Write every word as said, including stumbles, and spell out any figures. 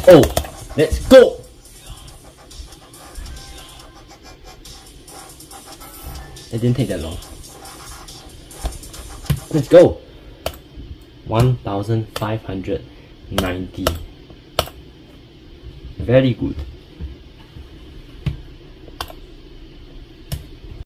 Oh, let's go! It didn't take that long. Let's go! one thousand five hundred ninety. Very good.